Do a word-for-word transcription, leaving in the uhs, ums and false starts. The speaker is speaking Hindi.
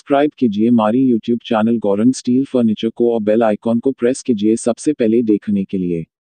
सब्सक्राइब कीजिए हमारी YouTube channel Gaurang steel furniture को और बेल आइकॉन को प्रेस कीजिए सबसे पहले देखने के लिए।